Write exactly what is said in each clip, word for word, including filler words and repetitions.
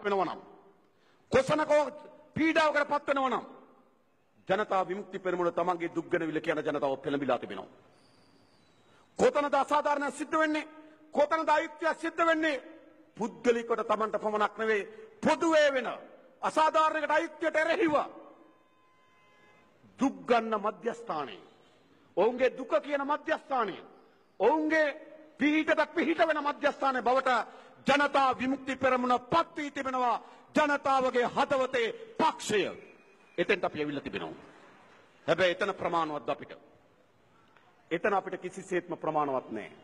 වෙනවා නම් කොසනක පීඩාවකට පත් වෙනවා නම් ජනතා විමුක්ති පෙරමුණ තමන්ගේ දුක් ගැන විල කියන ජනතාව පෙළඹිලා තිබෙනවා. කොතනද අසාධාරණ සිද්ධ වෙන්නේ? කොතනද අයුක්තිය සිද්ධ වෙන්නේ? පුද්ගලිකවට තමන්ට පමණක් නෙවෙයි පොදුවේ වෙන අසාධාරණයකට අයුක්තියට එරෙහිව දුක් ගන්න මධ්‍යස්ථානයේ ඔවුන්ගේ දුක කියන මධ්‍යස්ථානයේ ඔවුන්ගේ පිහිටට පිහිට වෙන මධ්‍යස්ථානයේ බවට ජනතා විමුක්ති පෙරමුණ පත් වී තිබෙනවා. ජනතාවගේ හදවතේ පක්ෂය එතෙන්ට අපි ඇවිල්ලා තිබෙනවා. හැබැයි එතන ප්‍රමාණවත් අපිට. එතන අපිට කිසිසේත්ම ප්‍රමාණවත් නැහැ.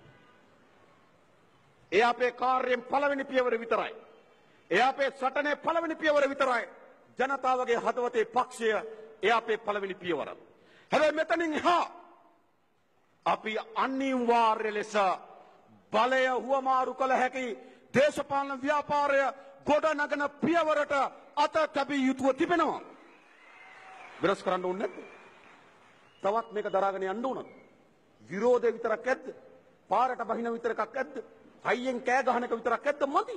ඒ අපේ කාර්යයෙන් පළවෙනි පියවර විතරයි. ඒ අපේ සටනේ පළවෙනි පියවර විතරයි. ජනතාවගේ හදවතේ පක්ෂය ඒ අපේ පළවෙනි පියවර. හැබැයි මෙතනින් එහා අපි අනිවාර්ය ලෙස බලය හුවමාරු කළ හැකි දේශපාලන ව්‍යාපාරය ගොඩ නගන පියවරට අත තැබිය යුතුව තිබෙනවා. විරස් කරන්න ඕනේ නැද්ද? තවත් මේක දරාගෙන යන්න ඕනද? විරෝධය විතරක් ඇද්ද? පාරට බහින විතරක් ඇද්ද? හයියෙන් කෑ ගහන එක විතරක් ඇද්ද? මදි.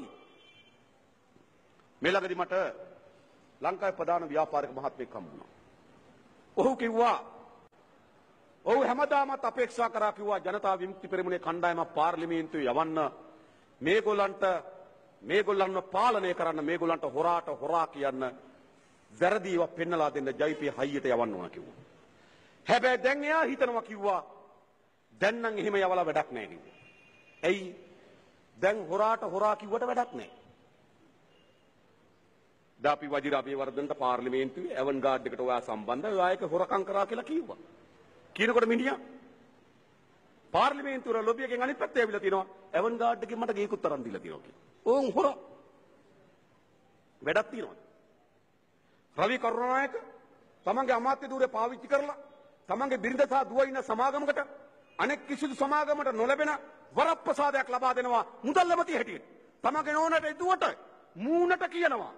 මේ ළඟදී මට ලංකාවේ ප්‍රධාන ව්‍යාපාරික මහත්මයෙක් හම්බ වුණා. ඔහු කිව්වා ඔහු හැමදාමත් අපේක්ෂා කරා කිව්වා ජනතා විමුක්ති පෙරමුණේ කණ්ඩායමක් පාර්ලිමේන්තුවේ යවන්න මේගොල්ලන්ට මේගොල්ලන්ව පාලනය කරන්න මේගොල්ලන්ට හොරාට හොරා කියන්න වැරදිව පෙන්නලා දෙන්න ජයිපී හයියට යවන්න ඕන කිව්වා. හැබැයි දැන් එයා හිතනවා කිව්වා දැන් නම් එහෙම යවලා වැඩක් නැහැ කිව්වා. ඇයි? දැන් හොරාට හොරා කිව්වට වැඩක් නැහැ. දාපි වජිරාපේ වර්ධනට පාර්ලිමේන්තුවේ එවන් ගාඩ් එකට ඔයා සම්බන්ධයි ඔයා එක හොරකම් කරා කියලා කිව්වා. කියනකොට මිනිහා පාර්ලිමේන්තුවර ලොබි එකෙන් අනිත් පැත්තේ ඇවිල්ලා තිනවා එවන් ගාඩ් එකෙන් මට ගේකුත් තරම් දීලා තිනවා කියලා. ඕන් හොර වැඩක් තියනවා. රවි කරුණානායක තමන්ගේ අමාත්‍ය ධූරය පාවිච්චි කරලා තමන්ගේ බිරිඳ සහ දුව ඉන්න සමාගමකට අනෙක් කිසිදු සමාගමකට නොලැබෙන වරප්‍රසාදයක් ලබා දෙනවා මුදල් ලැබති හැටියට. තමන්ගේ නෝනට ඉදුවට මූණට කියනවා.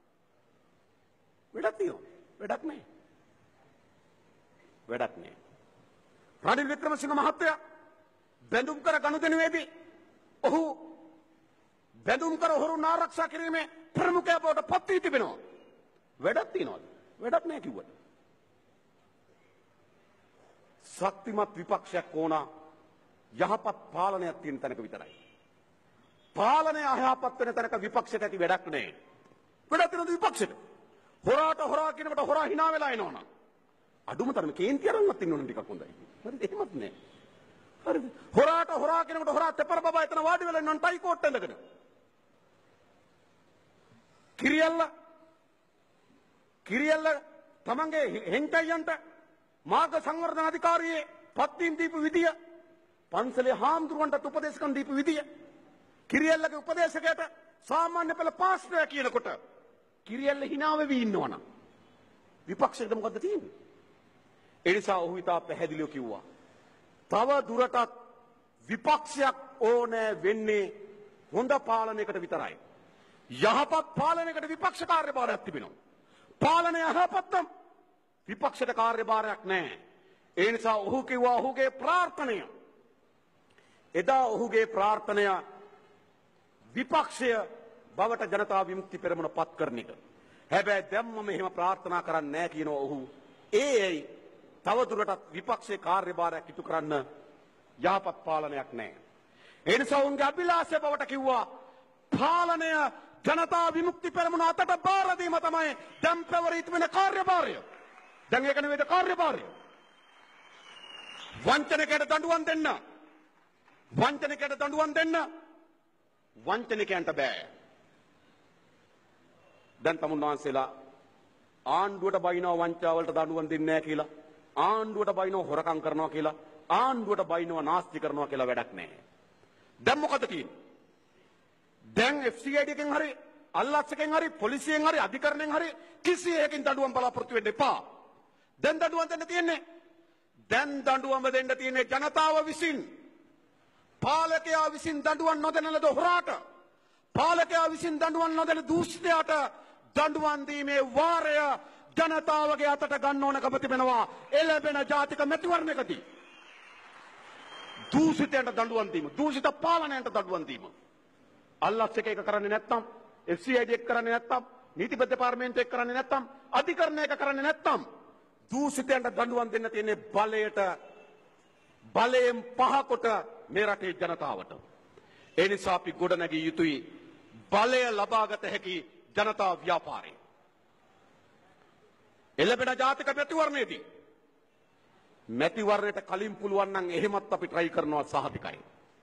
වැඩක් තියෙනවා. වැඩක් නැහැ. වැඩක් නැහැ. රනිල් වික්‍රමසිංහ මහත්තයා බැඳුම් කර ගනුදෙනුවේදී ඔහු බැඳුම් කර හොරු ආරක්ෂා කිරීමේ ප්‍රමුඛයා බවට පත් වී තිබෙනවා. වැඩක් තියනවාද? වැඩක් නැහැ කිව්වට. ශක්තිමත් විපක්ෂයක් ඕන යහපත් පාලනයක් තියෙන තැනක විතරයි. පාලනය අයහපත් වෙන තැනක විපක්ෂයට ඇති වැඩක් නැහැ. වැඩක් තියෙනවද විපක්ෂයට? හොරාට හොරා කියනකොට හොරා hina වෙලා එනවනම් අඩුම තරමේ කේන්ති අරන්වත් ඉන්න ඕන ටිකක් හොඳයි. හරිද? එහෙමත් නැහැ. හරිද? හොරාට හොරා කියනකොට හොරා තෙපර බබා එතන වාඩි වෙලා ඉන්නවන් ටයි කෝට් ඇඳගෙන. කිරියල්ල කිරියල්ල තමන්ගේ හෙන්ටයන්ට මාර්ග සංවර්ධන අධිකාරියේ පත්වීම් දීපු විදිය පන්සලේ හාමුදුරුවන්ටත් උපදේශකම් දීපු විදිය කිරියල්ලගේ උපදේශකයට සාමාන්‍ය පෙළ පාස් නෑ කියනකොට කිරියල්ල hina වෙවි ඉන්නවනම් විපක්ෂයට මොකද්ද තියෙන්නේ? ඒ නිසා ඔහු ඉතා පැහැදිලිව කිව්වා තව දුරටත් විපක්ෂයක් ඕනෑ වෙන්නේ හොඳ පාලනයකට විතරයි. යහපත් පාලනයකට විපක්ෂ කාර්යභාරයක් තිබෙනවා. පාලනය යහපත්නම් විපක්ෂයට කාර්යභාරයක් නැහැ. ඒ නිසා ඔහු කිව්වා ඔහුගේ ප්‍රාර්ථනය එදා ඔහුගේ ප්‍රාර්ථනය විපක්ෂය බවට ජනතා විමුක්ති පෙරමුණ පත් කරන එක. හැබැයි දැන් මම එහෙම ප්‍රාර්ථනා කරන්නේ නැහැ කියනවා ඔහු. ඒ ඇයි තවදුරටත් විපක්ෂයේ කාර්යභාරයක් ඉටු කරන්න යහපත් පාලනයක් නැහැ. ඒ නිසා ඔවුන්ගේ අභිලාෂය බවට කිව්වා පාලනය ජනතා විමුක්ති පෙරමුණ අතට බාර දීම තමයි දැන් ප්‍රවරිත වෙන කාර්යභාරය. දැන් ඒක නෙවෙයි කාර්යභාරය. වංචනිකයට දඬුවම් දෙන්න. වංචනිකයට දඬුවම් දෙන්න. වංචනිකයන්ට බෑ. දැන් තමුන්වහන්සේලා ආණ්ඩුවට බයිනවා වංචාවලට දඬුවම් දෙන්නේ නැහැ කියලා. ආණ්ඩුවට බයිනවා හොරකම් කරනවා කියලා. ආණ්ඩුවට බයිනවා නාස්ති කරනවා කියලා වැඩක් නැහැ. දැන් මොකද තියෙන්නේ? දැන් එෆ් සී ආයි ඩී එකෙන් හරි අල්ලස්සකෙන් හරි පොලිසියෙන් හරි අධිකරණයෙන් හරි කිසි එකකින් දඬුවම් බලාපොරොත්තු වෙන්න එපා. දැන් දඬුවම් දෙන්න තියෙන්නේ දැන් දඬුවම් දෙන්න තියෙන්නේ ජනතාව විසින්. පාලකයා විසින් දඬුවම් නොදෙන ලද හොරාට පාලකයා විසින් දඬුවම් නොදෙන දූෂිතයාට දඬුවම් දීමේ වාරය ජනතාවගේ අතට ගන්න ඕනකම තිබෙනවා. එළබෙන ජාතික මැතිවරණයකදී දූෂිතයන්ට දඬුවම් දීම, දූෂිත පාලනයන්ට දඬුවම් දීම. අල්ලස් එක එක කරන්නේ නැත්නම් එෆ් සී ආයි ඩී එක කරන්නේ නැත්තම් නීතිපති දෙපාර්තමේන්තුව එක කරන්නේ නැත්තම් අධිකරණ එක කරන්නේ නැත්තම් දූෂිතයන්ට දඬුවම් දෙන්න තියෙන්නේ බලයට බලයෙන් පහකොට මේ රටේ ජනතාවට. ඒ නිසා අපි ගොඩනැගිය යුතුයි බලය ලබාගත හැකි ජනතා ව්‍යාපාරය. එළඹෙන ජාතික මැතිවරණයේදී මැතිවරණයට කලින් පුළුවන් නම් එහෙමත් අපි try කරනවා සහතිකයි.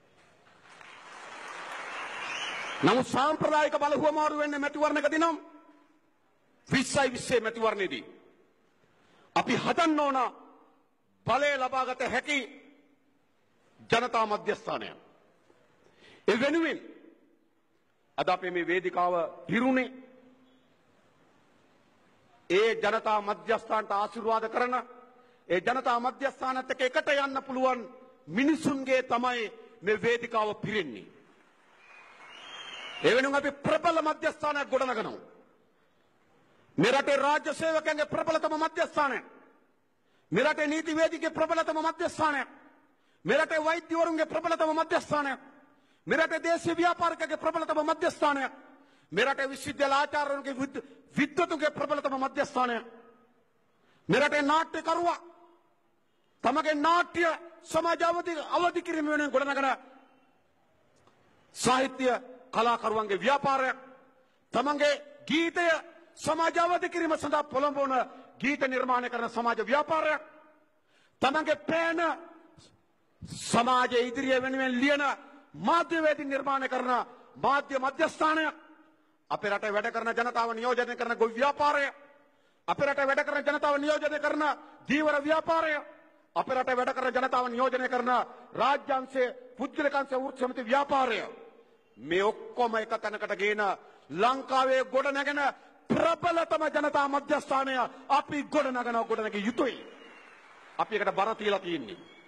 නමුත් සාම්ප්‍රදායික බල හුවමාරු වෙන්නේ මැතිවරණයකදී නම් විස්සයි විස්සේ මැතිවරණයේදී අපි හදන්න ඕන බලය ලබාගත හැකි ජනතා මධ්‍යස්ථානය. ඒ වෙනුවෙන් අද අපේ මේ වේදිකාව හිරුනේ ඒ ජනතා මධ්‍යස්ථානට ආශිර්වාද කරන ඒ ජනතා මධ්‍යස්ථානත් එක්ක එකට යන්න පුළුවන් මිනිසුන්ගේ තමයි මේ වේදිකාව පිරෙන්නේ. ඒ වෙනුවෙන් අපි ප්‍රබල මධ්‍යස්ථානයක් ගොඩනගනවා. මේ රටේ රාජ්‍ය සේවකයන්ගේ ප්‍රබලතම මධ්‍යස්ථානය. මේ රටේ නීති වේදිකේ ප්‍රබලතම මධ්‍යස්ථානය. මේ රටේ වෛද්‍යවරුන්ගේ ප්‍රබලතම මධ්‍යස්ථානය. මේ රටේ දේශීය ව්‍යාපාරිකගේ ප්‍රබලතම මධ්‍යස්ථානය. මේ රටේ විශ්වවිද්‍යාල ආචාර්යවරුන්ගේ විද්වතුන්ගේ ප්‍රබලතම මධ්‍යස්ථානය. මේ රටේ නාට්‍යකරුවා තමගේ නාට්‍ය සමාජ අවදි අවදි කිරීම වෙනුවෙන් ගොඩනගන සාහිත්‍ය කලාකරුවන්ගේ ව්‍යාපාරයක්. තමගේ ගීතය සමාජ අවදි කිරීම සඳහා පොළඹවන ගීත නිර්මාණය කරන සමාජ ව්‍යාපාරයක්. තමගේ පෑන සමාජයේ ඉදිරිය වෙනුවෙන් ලියන මාධ්‍යවේදී නිර්මාණය කරන මාධ්‍ය මධ්‍යස්ථානයක්. අපේ රටේ වැඩ කරන ජනතාව නියෝජනය කරන ගොවි ව්‍යාපාරය. අපේ රටේ වැඩ කරන ජනතාව නියෝජනය කරන ජීවර ව්‍යාපාරය. අපේ රටේ වැඩ කරන ජනතාව නියෝජනය කරන රාජ්‍යාංශයේ පුද්ගලිකාංශයේ වෘත්ති සමිති ව්‍යාපාරය. මේ ඔක්කොම එක තැනකට ගේන ලංකාවේ ගොඩ නැගෙන ප්‍රබලතම ජනතා මධ්‍යස්ථානය අපි ගොඩ නගන ගොඩ නැගිය යුතුයි. අපි එකට බර තියලා තියෙන්නේ.